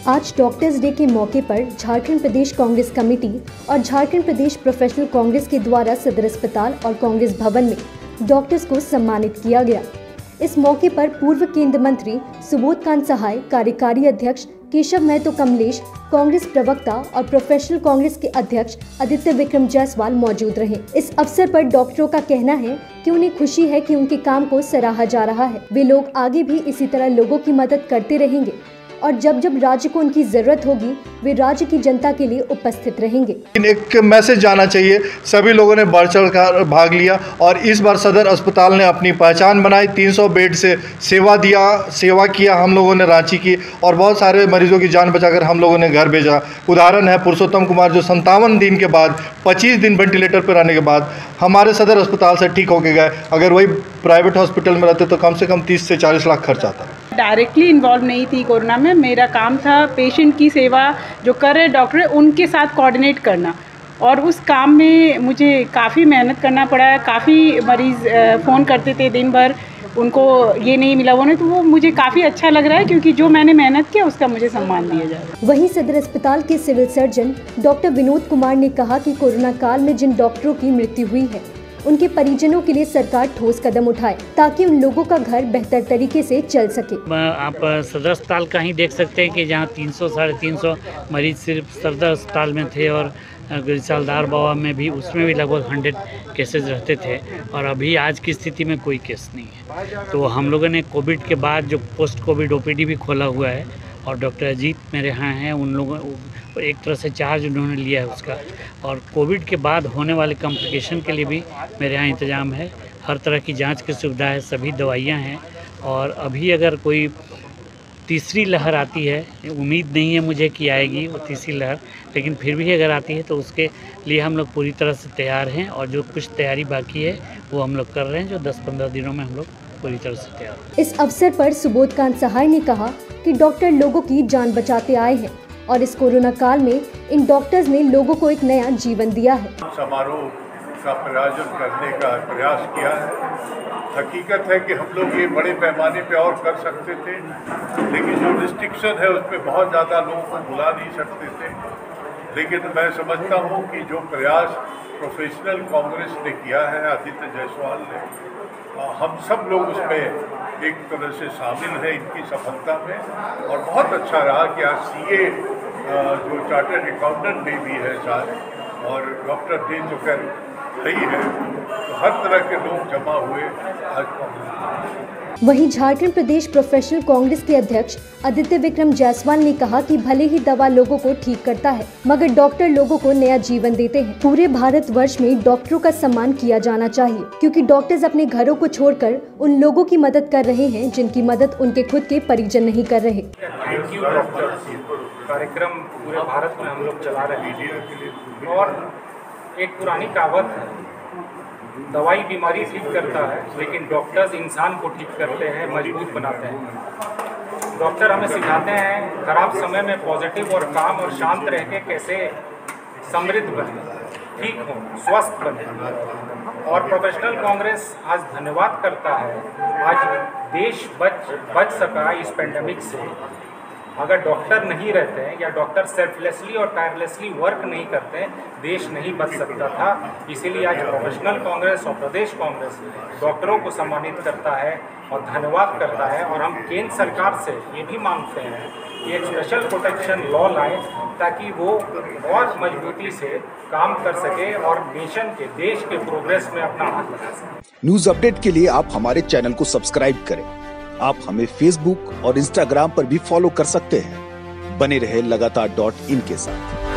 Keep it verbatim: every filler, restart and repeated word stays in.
आज doctors day के मौके पर झारखंड प्रदेश कांग्रेस कमेटी और झारखंड प्रदेश प्रोफेशनल कांग्रेस के द्वारा सदर अस्पताल और कांग्रेस भवन में डॉक्टर्स को सम्मानित किया गया। इस मौके पर पूर्व केंद्रीय मंत्री सुबोध कांत सहाय, कार्यकारी अध्यक्ष केशव महतो कमलेश, कांग्रेस प्रवक्ता और प्रोफेशनल कांग्रेस के अध्यक्ष आदित्य विक्रम जायसवाल मौजूद रहे। इस अवसर पर डॉक्टरों का कहना है कि उन्हें खुशी है कि उनके काम को सराहा जा रहा है। वे लोग आगे भी इसी तरह लोगों की मदद करते रहेंगे और जब जब राज्य को उनकी जरूरत होगी वे राज्य की जनता के लिए उपस्थित रहेंगे। एक मैसेज जाना चाहिए, सभी लोगों ने बढ़ चढ़ कर भाग लिया और इस बार सदर अस्पताल ने अपनी पहचान बनाई। तीन सौ बेड से सेवा दिया सेवा किया हम लोगों ने रांची की, और बहुत सारे मरीजों की जान बचाकर हम लोगों ने घर भेजा। उदाहरण है पुरुषोत्तम कुमार, जो संतावन दिन के बाद पच्चीस दिन वेंटिलेटर पर रहने के बाद हमारे सदर अस्पताल से ठीक होके गए। अगर वही प्राइवेट हॉस्पिटल में रहते तो कम से कम तीस से चालीस लाख खर्च आता। डायरेक्टली इन्वॉल्व नहीं थी कोरोना में। मेरा काम था पेशेंट की सेवा जो कर रहे डॉक्टर उनके साथ कोऑर्डिनेट करना, और उस काम में मुझे काफ़ी मेहनत करना पड़ा। काफ़ी मरीज़ फ़ोन करते थे दिन भर, उनको ये नहीं मिला वो नहीं, तो वो मुझे काफ़ी अच्छा लग रहा है क्योंकि जो मैंने मेहनत किया उसका मुझे सम्मान दिया जा रहा है। वहीं सदर अस्पताल के civil surgeon doctor Vinod Kumar ने कहा कि कोरोना काल में जिन डॉक्टरों की मृत्यु हुई है उनके परिजनों के लिए सरकार ठोस कदम उठाए ताकि उन लोगों का घर बेहतर तरीके से चल सके। आप सदर अस्पताल का ही देख सकते हैं कि जहां तीन सौ साढ़े तीन सौ मरीज सिर्फ सदर अस्पताल में थे, और गुलसालदार बाबा में भी उसमें भी लगभग हंड्रेड केसेस रहते थे, और अभी आज की स्थिति में कोई केस नहीं है। तो हम लोगों ने कोविड के बाद जो पोस्ट कोविड ओपीडी भी खोला हुआ है, और डॉक्टर अजीत मेरे यहाँ हैं, उन लोगों एक तरह से चार्ज उन्होंने लिया है उसका, और कोविड के बाद होने वाले कॉम्प्लिकेशन के लिए भी मेरे यहाँ इंतज़ाम है। हर तरह की जांच की सुविधा है, सभी दवाइयाँ हैं, और अभी अगर कोई तीसरी लहर आती है, उम्मीद नहीं है मुझे कि आएगी वो तीसरी लहर, लेकिन फिर भी अगर आती है तो उसके लिए हम लोग पूरी तरह से तैयार हैं, और जो कुछ तैयारी बाकी है वो हम लोग कर रहे हैं, जो दस पंद्रह दिनों में हम लोग पूरी तरह से तैयार हैं। इस अवसर पर सुबोध कांत सहाय ने कहा कि डॉक्टर लोगों की जान बचाते आए हैं और इस कोरोना काल में इन डॉक्टर्स ने लोगों को एक नया जीवन दिया है। समारोह का प्रायोजन करने का प्रयास किया है। हकीकत है कि हम लोग ये बड़े पैमाने पे और कर सकते थे, लेकिन जो रिस्ट्रिक्शन है उसमें बहुत ज़्यादा लोगों को बुला नहीं सकते थे। लेकिन मैं समझता हूँ कि जो प्रयास प्रोफेशनल कांग्रेस ने किया है, आदित्य जायसवाल ने, हम सब लोग उसमें एक तरह से शामिल हैं इनकी सफलता में, और बहुत अच्छा रहा कि आज सीए जो चार्टर्ड अकाउंटेंट डे भी है साथ, और डॉक्टर डे तो खैर सही है, तो हर तरह के लोग जमा हुए आज कांग्रेस। वहीं झारखंड प्रदेश प्रोफेशनल कांग्रेस के अध्यक्ष आदित्य विक्रम जायसवाल ने कहा कि भले ही दवा लोगों को ठीक करता है, मगर डॉक्टर लोगों को नया जीवन देते हैं। पूरे भारत वर्ष में डॉक्टरों का सम्मान किया जाना चाहिए, क्योंकि डॉक्टर्स अपने घरों को छोड़कर उन लोगों की मदद कर रहे हैं जिनकी मदद उनके खुद के परिजन नहीं कर रहे। कार्यक्रम पूरे भारत में हम लोग चला रहे हैं, और एक पुरानी कहावत है, दवाई बीमारी ठीक करता है लेकिन डॉक्टर्स इंसान को ठीक करते हैं, मजबूत बनाते हैं। डॉक्टर हमें सिखाते हैं खराब समय में पॉजिटिव और काम और शांत रह के कैसे समृद्ध बने, ठीक हो, स्वस्थ बने। और प्रोफेशनल कांग्रेस आज धन्यवाद करता है, आज देश बच बच सका इस पेंडेमिक से। अगर डॉक्टर नहीं रहते हैं या डॉक्टर सेल्फलेसली और टायरलेसली वर्क नहीं करते, देश नहीं बच सकता था। इसीलिए आज प्रोफेशनल कांग्रेस और प्रदेश कांग्रेस डॉक्टरों को सम्मानित करता है और धन्यवाद करता है, और हम केंद्र सरकार से ये भी मांगते हैं कि एक स्पेशल प्रोटेक्शन लॉ लाए ताकि वो और मजबूती से काम कर सके और नेशन के देश के प्रोग्रेस में अपना हाथ लगा सके। न्यूज अपडेट के लिए आप हमारे चैनल को सब्सक्राइब करें। आप हमें फेसबुक और इंस्टाग्राम पर भी फॉलो कर सकते हैं। बने रहे लगातार डॉट इन के साथ।